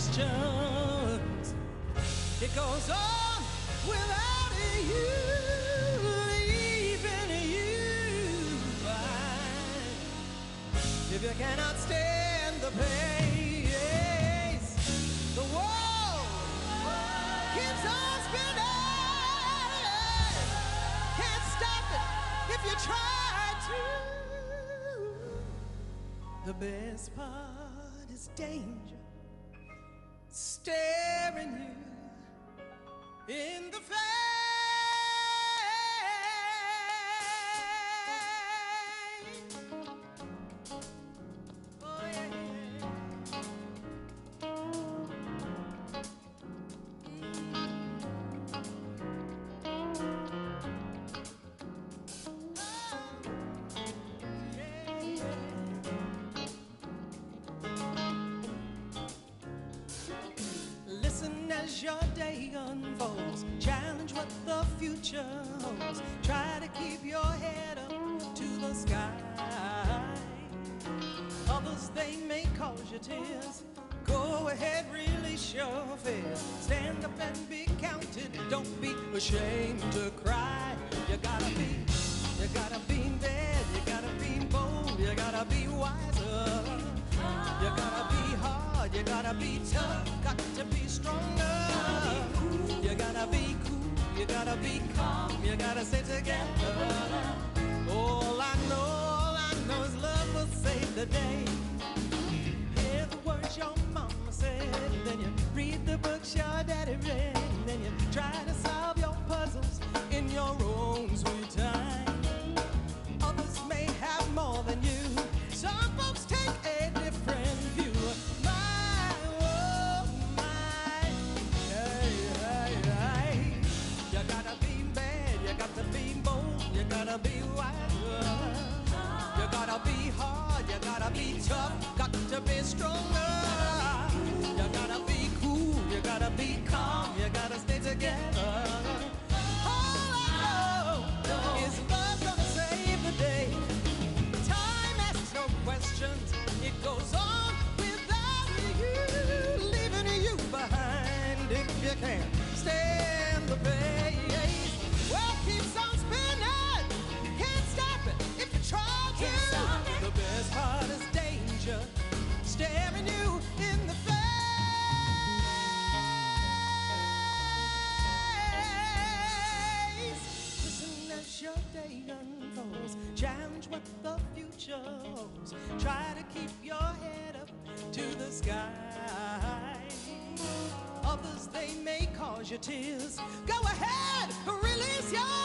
questions. It goes on without you, leaving you behind. If you cannot stand the pace, the world keeps on spinning. Can't stop it if you try to. The best part is danger staring you in the face. Oh yeah, listen as your day unfolds. Challenge what the future holds. Try to keep your head up to the sky. Others, they may cause you tears. Go ahead, release your fears. Stand up and be counted. Don't be ashamed to cry. You gotta be bad. You gotta be bold. You gotta be wiser. You gotta be hard, you gotta be tough, got to be stronger. You gotta be cool, you gotta be calm, you gotta stay together. All I know is love will save the day. Hear the words your mama said, and then you read the books your daddy read, and then you try to solve your puzzles in your own sweet time. Others may have more than you. Some folks take a different view. My, oh my, hey, hey, hey. You gotta be bad, you gotta be bold, you gotta be wiser. You gotta be hard, you gotta be tough, got to be stronger. You gotta be cool, you gotta be calm, you gotta stay together. All I know is love's gonna save the day. No questions, it goes on without you, leaving you behind. If you can't stand the pace, well, keeps on spinning. Can't stop it if you try to. The best part is danger staring you in the face. Listen as your day unfolds. Challenge what the future holds. Try to keep your head up to the sky. Others, they may cause you tears. Go ahead, release your